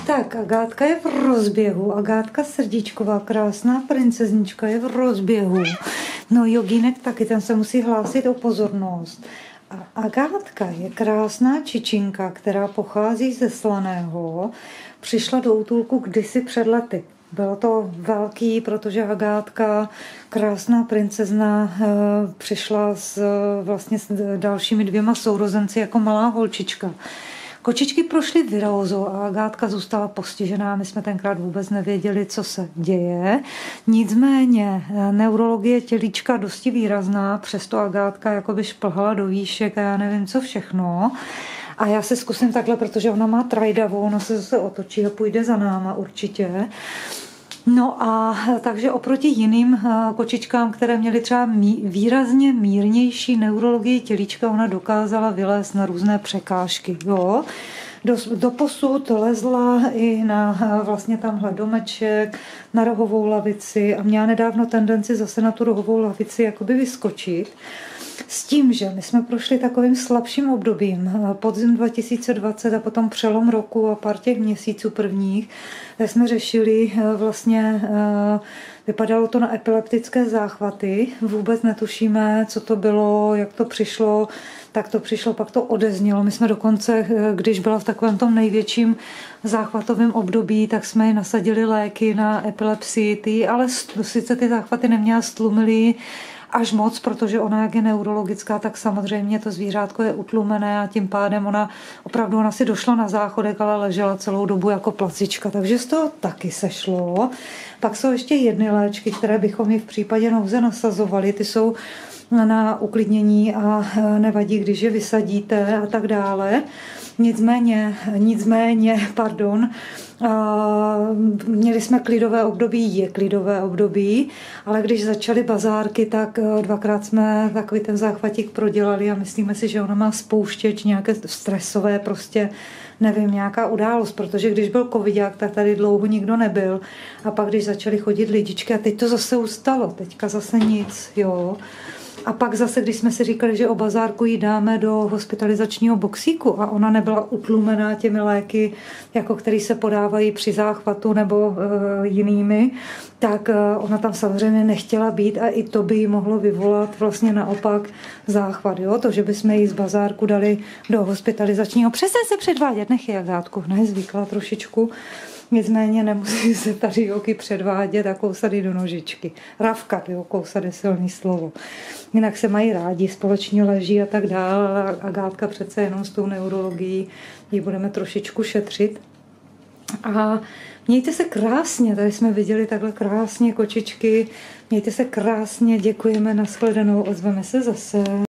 Tak, Agátka je v rozběhu. Agátka Srdíčková, krásná princeznička, je v rozběhu. No Jogínek taky, ten se musí hlásit o pozornost. A Agátka je krásná čičinka, která pochází ze Slaného. Přišla do útulku kdysi před lety. Bylo to velký, protože Agátka, krásná princezna, přišla vlastně s dalšími 2 sourozenci jako malá holčička. Kočičky prošly virózou a Agátka zůstala postižená. My jsme tenkrát vůbec nevěděli, co se děje. Nicméně neurologie tělíčka dosti výrazná, přesto Agátka jakoby šplhala do výšek a já nevím, co všechno. A já se zkusím takhle, protože ona má trajdavu, ona se zase otočí a půjde za náma určitě. No a takže oproti jiným kočičkám, které měly třeba výrazně mírnější neurologii tělíčka, ona dokázala vylézt na různé překážky. Jo? Doposud lezla i na vlastně tamhle domeček, na rohovou lavici a měla nedávno tendenci zase na tu rohovou lavici jakoby vyskočit. S tím, že my jsme prošli takovým slabším obdobím, podzim 2020 a potom přelom roku a pár těch měsíců prvních, tak jsme řešili vlastně, vypadalo to na epileptické záchvaty, vůbec netušíme, co to bylo, jak to přišlo, tak to přišlo, pak to odeznělo. My jsme dokonce, když byla v takovém tom největším záchvatovém období, tak jsme ji nasadili léky na epilepsii, ale sice ty záchvaty neměla, stlumily až moc, protože ona, jak je neurologická, tak samozřejmě to zvířátko je utlumené a tím pádem ona si došla na záchodek, ale ležela celou dobu jako placička, takže z toho taky sešlo. Pak jsou ještě jedny léčky, které bychom ji v případě nouze nasazovali, ty jsou na uklidnění a nevadí, když je vysadíte a tak dále. Nicméně, měli jsme klidové období, je klidové období, ale když začaly bazárky, tak 2krát jsme takový ten záchvatík prodělali a myslíme si, že ona má spouštěč, nějaké stresové prostě, nevím, nějaká událost, protože když byl covidák, tak tady dlouho nikdo nebyl a pak když začaly chodit lidičky a teď to zase ustalo, teďka zase nic, jo. A pak zase, když jsme si říkali, že o bazárku ji dáme do hospitalizačního boxíku a ona nebyla utlumená těmi léky, jako který se podávají při záchvatu nebo jinými, tak ona tam samozřejmě nechtěla být a i to by jí mohlo vyvolat vlastně naopak záchvat. Jo? To, že bychom ji z bazárku dali do hospitalizačního. Přesně se předvádět, nechej Agátku, ne, zvykla trošičku. Nicméně nemusí se tady joky předvádět a kousat do nožičky. Ravkat, jo, kousat je silný slovo. Jinak se mají rádi, společně leží a tak dále. Agátka přece jenom s tou neurologií ji budeme trošičku šetřit. A mějte se krásně, tady jsme viděli takhle krásně kočičky. Mějte se krásně, děkujeme, nashledanou, ozveme se zase.